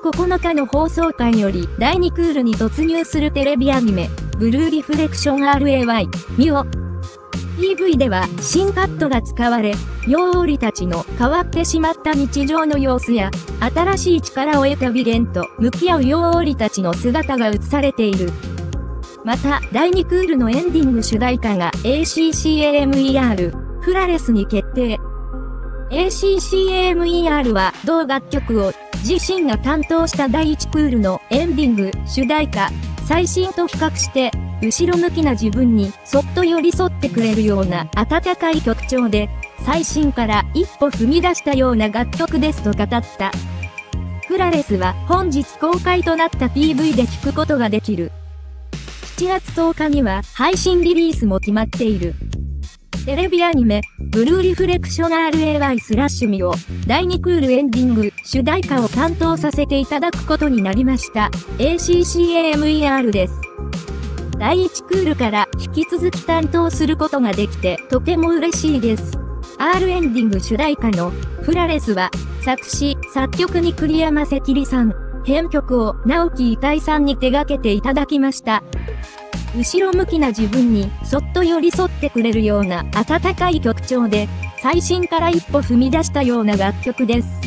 9日の放送回より第2クールに突入するテレビアニメ、ブルーリフレクション RAY、ミオ。PV では新カットが使われ、ヨウオリたちの変わってしまった日常の様子や、新しい力を得たヴィレンと向き合うヨウオリたちの姿が映されている。また、第2クールのエンディング主題歌が ACCAMER、フラレスに決定。ACCAMER は同楽曲を自身が担当した第1クールのエンディング主題歌、最新と比較して、後ろ向きな自分にそっと寄り添ってくれるような温かい曲調で、最新から一歩踏み出したような楽曲ですと語った。フラレスは本日公開となった PV で聴くことができる。7月10日には配信リリースも決まっている。テレビアニメ、ブルーリフレクション RAY/ ミオ、第2クールエンディング、主題歌を担当させていただくことになりました。ACCAMER です。第1クールから引き続き担当することができてとても嬉しいです。R エンディング主題歌のフラレスは作詞、作曲に栗山赤里さん、編曲を直木遺さんに手掛けていただきました。後ろ向きな自分にそっと寄り添ってくれるような温かい曲調で最新から一歩踏み出したような楽曲です。